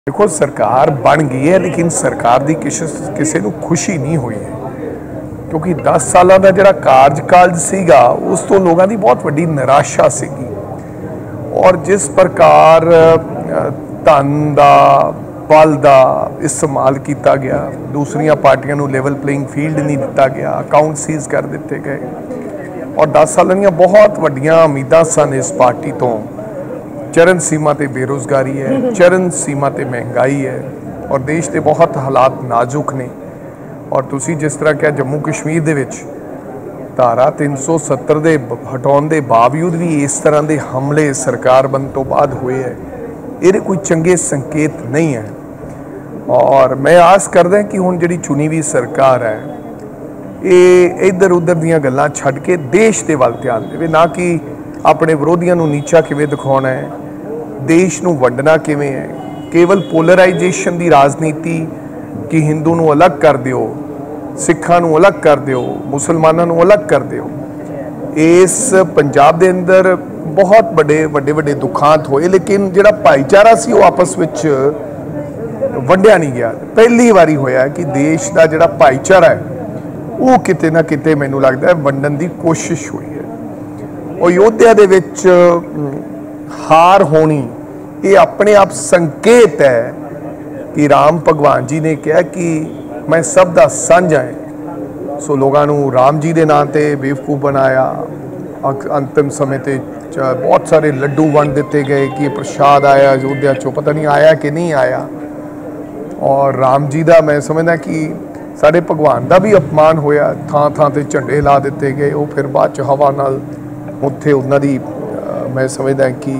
देखो सरकार बन गई है लेकिन सरकार की किसी को खुशी नहीं हुई है क्योंकि 10 सालों का जो कार्यकाल सीगा उस तो लोगों की बहुत वड्डी निराशा सीगी और जिस प्रकार धन का बल का इस्तेमाल किया गया दूसरिया पार्टियों को लेवल प्लेइंग फील्ड नहीं दिता गया अकाउंट सीज कर दिते गए और 10 साल दी बहुत वड्डियां उम्मीदां सन इस पार्टी तो चरण सीमा ते बेरोज़गारी है चरण सीमा ते महंगाई है और देश के बहुत हालात नाजुक ने और तुसी जिस तरह क्या जम्मू कश्मीर दे विच धारा 370 दे हटाउण दे बावजूद भी इस तरह के हमले सरकार बन तो बाद हुए है ये कोई चंगे संकेत नहीं है और मैं आस करदा कि हुण जिहड़ी चुनी हुई सरकार है ये इधर उधर दीयां गल्लां छड्ड के देश दे वल ध्यान देवे ना कि अपने विरोधियों को नीचा किवें दिखाना है देश को वंडना किवें है केवल पोलराइजेशन की राजनीति कि हिंदू को अलग कर दियो सिखा अलग कर दियो मुसलमानों को अलग कर दियो इस पंजाब के अंदर बहुत बड़े वड्डे वड्डे दुखांत होए लेकिन जिहड़ा भाईचारा सी वो आपस विच वंडिया नहीं गया पहली बारी होया कि देश का जिहड़ा भाईचारा है वो किते ना किते मैनूं लगदा है वंडन की कोशिश हुई है अयोध्या दे विच हार होनी ये अपने आप संकेत है कि राम भगवान जी ने कहा कि मैं सब दा सांझा है सो लोगों को राम जी के नाम से बेवकूफ़ बनाया अंतिम समय ते बहुत सारे लड्डू वंड दिते गए कि प्रसाद आया अयोध्या चो पता नहीं आया कि नहीं आया और राम जी का मैं समझदा कि साढ़े भगवान का भी अपमान होया थां थां ते झंडे ला दिते गए वो फिर बाद च हवा नाल उत्थे उन्होंने मैं समझदा कि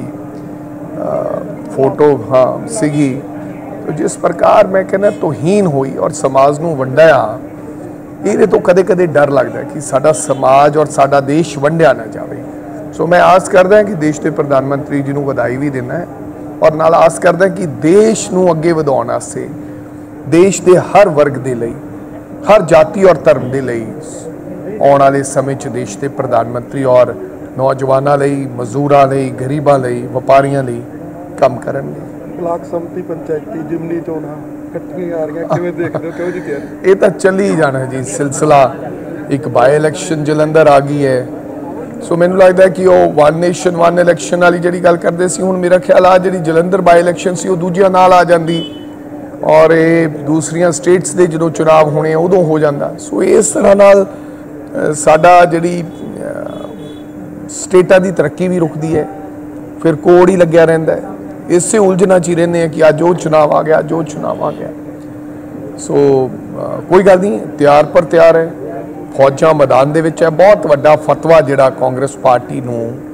फोटो हाँ सीगी तो जिस प्रकार मैं कहना तोहीन हुई और समाज को वंडाया ये तो कदे कदे डर लगता है कि साडा समाज और साडा देश वंडिया ना जाए सो मैं आस करदा कि देश के प्रधानमंत्री जी को बधाई भी देना है और नाल आस करदा कि देश को अगे वधाउण वास्ते देश के हर वर्ग के लिए हर जाति और धर्म के लिए आने वाले समय च देश के प्रधानमंत्री और नौजवानों लई मजदूरों लई गरीबों लई व्यापारियों लई काम करनगे ब्लाक समति पंचायती जिमनी चोणां इकट्ठियां आ रही किवें देखदे हो किहो जी तैयारी ये तो चली ही जाना जी सिलसिला एक बाई इलैक्शन जलंधर आ गई है सो मैनूं लगदा है कि वो वन नेशन वन इलैक्शन वाली जिहड़ी गल करदे सी हुण मेरा ख्याल आ जिहड़ी जलंधर बाई इलैक्शन सी वो दूजियां नाल आ जांदी और ये दूसरियां स्टेट्स दे जदों चुनाव होने उदों हो जांदा सो इस तरह नाल साडा जिहड़ी स्टेटा की तरक्की भी रुकती है फिर कोड ही लग्या रहिंदा है इसे उलझना च ही रहिंदे हैं कि अज वो चुनाव आ गया अज वो चुनाव आ गया सो कोई गल नहीं तैयार पर तैयार है फौजां मैदान दे विच है बहुत वड्डा फतवा जिहड़ा कांग्रेस पार्टी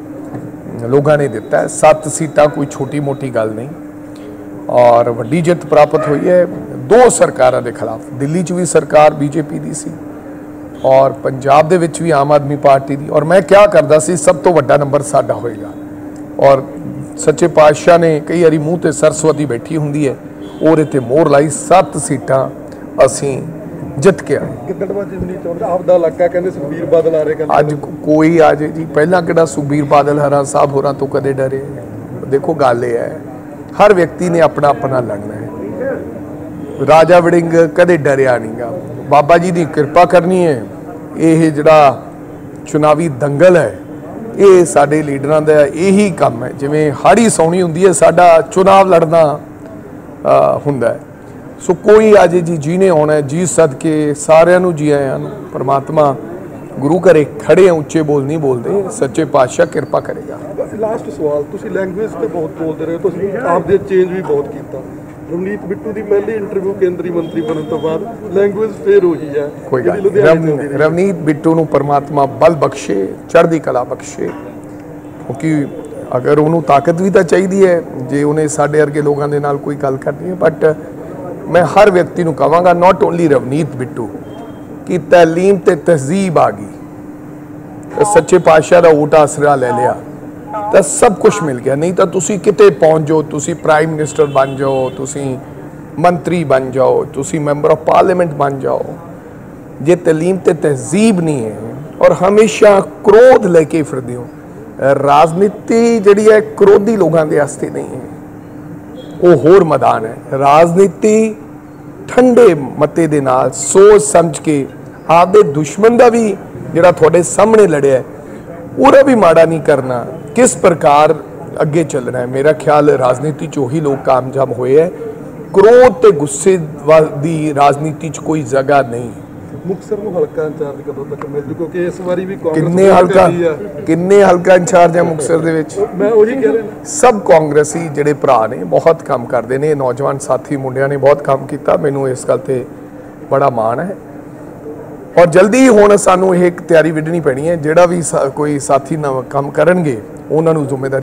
नूं लोगों ने दिता है 7 सीटां कोई छोटी मोटी गल नहीं और वड्डी जित प्राप्त हुई है 2 सरकारां दे खिलाफ दिल्ली च भी सरकार बीजेपी दी सी और पंजाब दे विच भी आम आदमी पार्टी दी और मैं क्या करदा सी सब तो वड्डा नंबर साडा होएगा और सच्चे पातशाह ने कई बारी मूँह ते सरस्वती बैठी हुंदी है और इत्थे मोहर लाई 7 सीटां असीं जित के आए गिद्दड़वा जिमनी चोणां आपदा इलाका कहंदे सुखबीर बादल आ रहे अज कोई आ जाए जी पहला किहड़ा सुखबीर बादल हरा साहब होरां तो कदे डरे देखो गल ये है हर व्यक्ति ने अपना अपना लड़ना है राजा वड़िंग कदे डरिया नहीं गा बाबा जी की कृपा करनी है ये जिहड़ा चुनावी दंगल है ये साडे लीडरां दा यही काम है जिवें हाड़ी सौनी हुंदी है साडा चुनाव लड़ना हुंदा है सो कोई अजे जी जीने आना है जी सदके सारिआं नूं जी आयां नूं परमात्मा गुरु घरे खड़े उच्चे बोल नहीं बोलते सच्चे पातशाह कृपा करेगा लास्ट सवाल तुसीं लैंगुएज ते बहुत बोलते रहे तुसीं आपदे चेंज भी बहुत कीता रवनीत बिट्टू की पहली इंटरव्यू केंद्रीय मंत्री बनने तो बाद लैंगुएज फिर वही है कोई गल रवनीत बिट्टू नूं परमात्मा बल बख्शे चढ़दी कला बख्शे क्योंकि अगर उन्होंने ताकत भी तो चाहिए है जे उन्हें साढ़े वर्गे लोगों के नाल कोई गल करनी है बट मैं हर व्यक्ति को कहांगा नॉट ओनली रवनीत बिट्टू कि तैलीम ते तहजीब आ गई तो सच्चे पातशाह का ऊट आसरा ले लिया तो सब कुछ मिल गया नहीं तो तुसी किते पहुँच जाओ तुसी प्राइम मिनिस्टर बन जाओ तुसी मंत्री बन जाओ तुसी मैंबर ऑफ पार्लियामेंट बन जाओ जे तलीम ते तहजीब नहीं है और हमेशा क्रोध लेके फिरदे हो राजनीति जिहड़ी है क्रोधी लोगों के वास्ते नहीं है ਉਹ ਹੋਰ ਮੈਦਾਨ ਹੈ। ਰਾਜਨੀਤੀ ਠੰਡੇ ਮੱਤੇ ਦੇ ਨਾਲ ਸੋਚ ਸਮਝ ਕੇ ਆਪਦੇ ਦੁਸ਼ਮਣ ਦਾ ਵੀ ਜਿਹੜਾ ਤੁਹਾਡੇ ਸਾਹਮਣੇ ਲੜਿਆ ਉਹਦਾ ਵੀ ਮਾੜਾ ਨਹੀਂ ਕਰਨਾ, ਕਿਸ ਪ੍ਰਕਾਰ ਅੱਗੇ ਚੱਲਣਾ ਹੈ। ਮੇਰਾ ਖਿਆਲ ਰਾਜਨੀਤੀ 'ਚ ਉਹੀ ਲੋਕ ਕਾਮਯਾਬ ਹੋਏ ਹੈ। ਕ੍ਰੋਧ ਤੇ ਗੁੱਸੇ ਦੀ ਰਾਜਨੀਤੀ 'ਚ ਕੋਈ ਜਗ੍ਹਾ ਨਹੀਂ। ਮੁਕਤਸਰ ਨੂੰ ਹਲਕਾ ਇੰਚਾਰਜ ਕਦੋਂ ਤੱਕ ਮਿਲ ਜੂ, ਕਿਉਂਕਿ ਇਸ ਵਾਰੀ ਵੀ ਕਾਂਗਰਸ ਕਿੰਨੇ ਹਲਕਾ ਇੰਚਾਰਜ ਹੈ ਮੁਕਤਸਰ ਦੇ ਵਿੱਚ? ਮੈਂ ਉਹੀ ਕਹਿ ਰਿਹਾ, ਸਭ ਕਾਂਗਰਸੀ ਜਿਹੜੇ ਭਰਾ ਨੇ ਬਹੁਤ ਕੰਮ ਕਰਦੇ ਨੇ, ਨੌਜਵਾਨ ਸਾਥੀ ਮੁੰਡਿਆਂ ਨੇ ਬਹੁਤ ਕੰਮ ਕੀਤਾ, ਮੈਨੂੰ ਇਸ ਗੱਲ ਤੇ ਬੜਾ ਮਾਣ ਹੈ। ਔਰ ਜਲਦੀ ਹੁਣ ਸਾਨੂੰ ਇਹ ਇੱਕ ਤਿਆਰੀ ਵਿੱਢਣੀ ਪੈਣੀ ਹੈ, ਜਿਹੜਾ ਵੀ ਕੋਈ ਸਾਥੀ ਕੰਮ ਕਰਨਗੇ ਉਹਨਾਂ ਨੂੰ ਜ਼ਿੰਮੇਵਾਰੀ